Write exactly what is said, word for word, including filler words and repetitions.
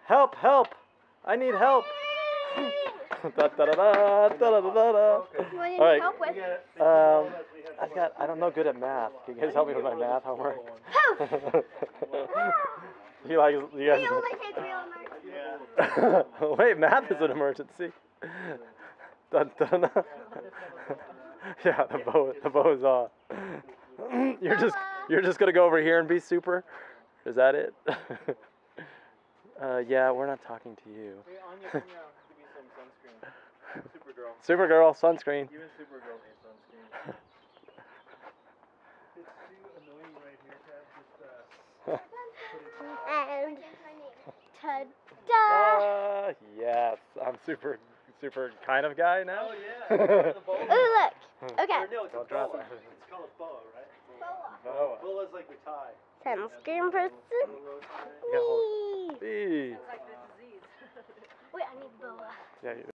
Help! Help! I need help! da, da, da, da, da, da, da, da. What do you All need right. help with? Um, I've got. I don't know good at math. Can you guys help me with my math homework? you like? You guys? Real, like it's real emergency. Wait, math is an emergency. Dun, dun, dun. Yeah, the bow. The bow is off. You're just. You're just gonna go over here and be super. Is that it? uh, yeah, we're not talking to you. Hey, Anya, come here. I'll give you some sunscreen. Supergirl. Supergirl sunscreen. Even Supergirl needs sunscreen. It's too annoying right here to have just, uh... And ta-da! Uh, yes, I'm super, super kind of guy now. Oh, yeah. The boa. Oh, look. Okay. Or no, it's a Don't drop boa. it. It's called a boa, right? Boa. Boa's like we tie. Sunscreen person. You gotta hold it. Whee! Hey. Wait, I need boa. Yeah. You